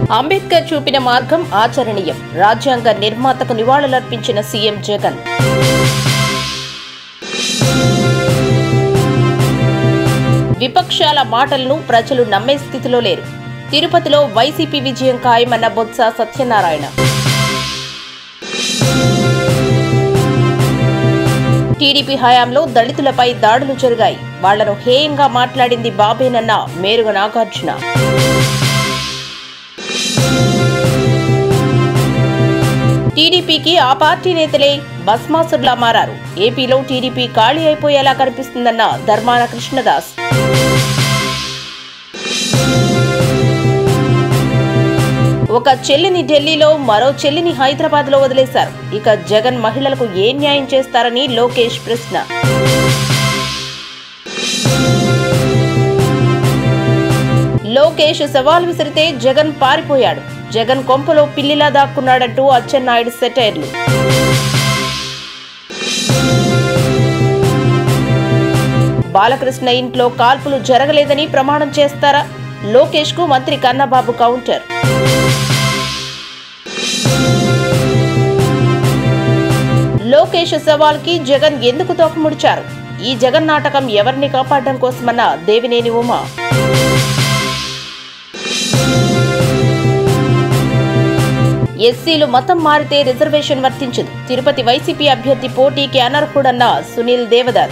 అంబేద్కర్ చూపిన మార్గం ఆచరణీయం. రాజ్యాంగ నిర్మాతకు నివాళులర్పించిన సీఎం జగన్. విపక్షాల మాటలను ప్రజలు నమ్మే స్థితిలో లేరు. తిరుపతిలో వైసీపీ విజయం ఖాయమన్న బొత్స సత్యనారాయణ. టీడీపీ హయాంలో దళితులపై దాడులు జరిగాయి. వాళ్లను హేయంగా మాట్లాడింది బాబేనన్న మేరుగ నాగార్జున. టీడీపీకి ఆ పార్టీ నేతలే భస్మాసుర్లా మారారు. ఏపీలో టీడీపీ ఖాళీ అయిపోయేలా కనిపిస్తుందన్న ధర్మాన కృష్ణదాస్. ఒక చెల్లిని ఢిల్లీలో, మరో చెల్లిని హైదరాబాద్ లో వదిలేశారు. ఇక జగన్ మహిళలకు ఏ న్యాయం చేస్తారని లోకేష్ ప్రశ్న. లోకేష్ సవాల్ విసిరితే జగన్ పారిపోయాడు. జగన్ కొంపలో పిల్లిలా దాక్కున్నాడంటూ అచ్చెన్నాయుడు సెటైర్లు. బాలకృష్ణ ఇంట్లో కాల్పులు జరగలేదని ప్రమాణం చేస్తారా? లోకేష్ కు మంత్రి కన్నబాబు కౌంటర్. లోకేష్ సవాల్ కి జగన్ ఎందుకు తోకముడిచారు? ఈ జగన్ నాటకం ఎవరిని కాపాడడం కోసమన్న దేవినేని ఉమా. ఎస్సీలు మతం మారితే రిజర్వేషన్ వర్తించదు. తిరుపతి వైసీపీ అభ్యర్థి పోటీకి అనర్హుడన్న సునీల్ దేవదత్.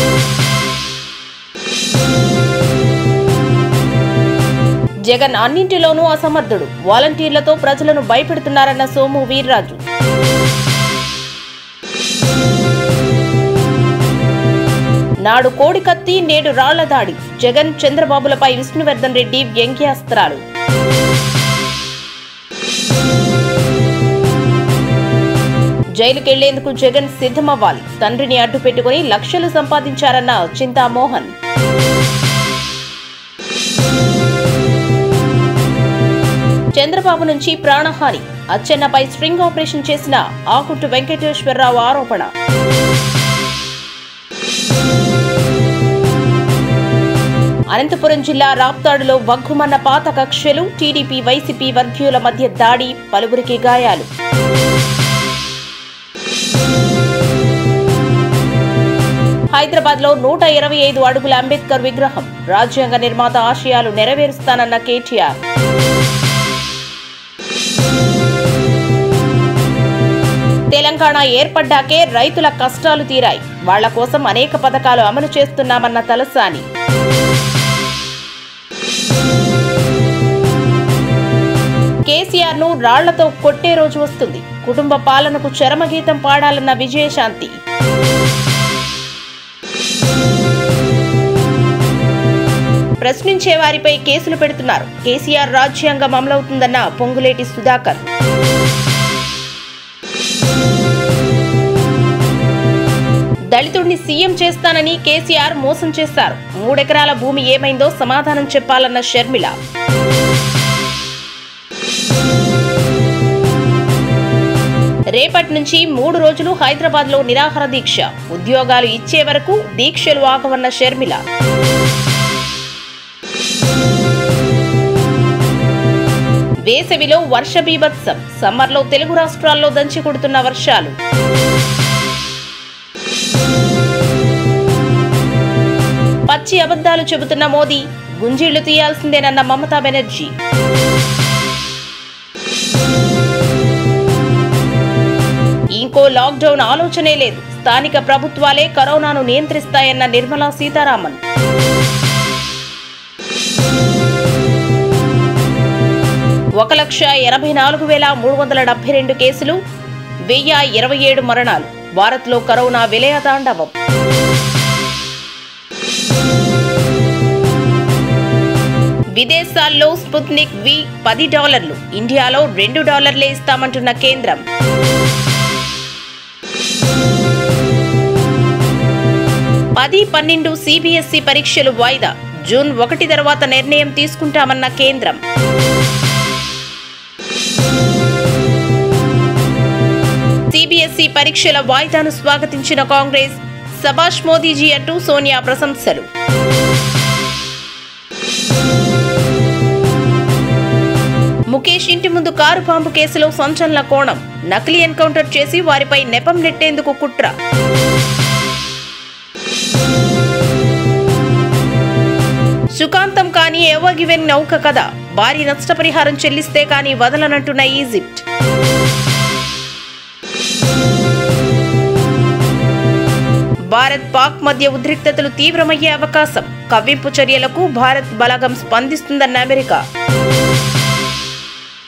జగన్ అన్నింటిలోనూ అసమర్థుడు. వాలంటీర్లతో ప్రజలను భయపెడుతున్నారన్న సోము వీర్రాజు. నాడు కోడి కత్తి, నేడు రాళ్ల దాడి. జగన్ చంద్రబాబులపై విష్ణువర్ధన్ రెడ్డి వ్యంగ్యాస్త్రాలు. జైలుకెళ్లేందుకు జగన్ సిద్ధమవ్వాలి. తండ్రిని అడ్డు పెట్టుకుని లక్షలు సంపాదించారన్న చింతామోహన్. చంద్రబాబు నుంచి ప్రాణహాని. అచ్చెన్నపై స్ట్రింగ్ ఆపరేషన్ చేసిన ఆకుంటు వెంకటేశ్వరరావు ఆరోపణ. అనంతపురం జిల్లా రాప్తాడులో వగ్గుమన్న పాత కక్షలు. టీడీపీ వైసీపీ వర్గీయుల మధ్య దాడి, పలువురికి గాయాలు. హైదరాబాద్ లో 125 అడుగుల అంబేద్కర్ విగ్రహం. రాజ్యాంగ నిర్మాత ఆశయాలు నెరవేరుస్తానన్న కేటీఆర్. తెలంగాణ ఏర్పడ్డాకే రైతుల కష్టాలు తీరాయి. వాళ్ల కోసం అనేక పథకాలు అమలు చేస్తున్నామన్న తలసాని. కేసీఆర్ ను రాళ్లతో కొట్టే రోజు వస్తుంది. కుటుంబ పాలనకు చరమగీతం పాడాలన్న విజయశాంతి. ప్రశ్నించే వారిపై కేసులు పెడుతున్నారు. కేసీఆర్ రాజ్యాంగం అమలవుతుందన్న పొంగులేటి సుధాకర్. దళితుడిని సీఎం చేస్తానని కేసీఆర్ మోసం చేశారు. 3 ఎకరాల భూమి ఏమైందో సమాధానం చెప్పాలన్న షర్మిల. రేపటి నుంచి 3 రోజులు హైదరాబాద్ లో నిరాహార దీక్ష. ఉద్యోగాలు ఇచ్చే వరకు దీక్షలు ఆగవన్న షర్మిల. వేసవిలో వర్ష బీభత్సం. సమ్మర్లో తెలుగు రాష్ట్రాల్లో దంచి కొడుతున్న వర్షాలు. పచ్చి అబద్ధాలు చెబుతున్న మోదీ. గుంజీళ్లు తీయాల్సిందేనన్న మమతా బెనర్జీ. ఇంకో లాక్డౌన్ ఆలోచనే లేదు. స్థానిక ప్రభుత్వాలే కరోనాను నియంత్రిస్తాయన్న నిర్మలా సీతారామన్. ఒక 1,84,372 కేసులు, 1,027 మరణాలు. భారత్లో కరోనా విలయ తాండవం. విదేశాల్లో స్పుత్నిక్ వి $10, ఇండియాలో $2 ఇస్తామంటున్న కేంద్రం. పది 12 సిబిఎస్ఈ పరీక్షలు వాయిదా. జూన్ 1 తర్వాత నిర్ణయం తీసుకుంటామన్న కేంద్రం. సిబిఎస్ఈ పరీక్షల వాయిదాను స్వాగతించిన కాంగ్రెస్. సబాష్ మోదీజీ అంటూ సోనియా ప్రశంసలు. ముఖేష్ ఇంటి ముందు కారు బాంబు కేసులో సంచలన కోణం. నకిలీ ఎన్కౌంటర్ చేసి వారిపై నెపం నెట్టేందుకు కుట్ర. సుఖాంతం కాని ఎవర్ గివెన్ నౌక కథ. భారీ నష్టపరిహారం చెల్లిస్తే కానీ వదలనంటున్న ఈజిప్ట్. భారత్ పాక్ మధ్య ఉద్రిక్తతలు తీవ్రమయ్యే అవకాశం. కవ్వింపు చర్యలకు భారత్ బలగం స్పందిస్తుందన్న అమెరికా.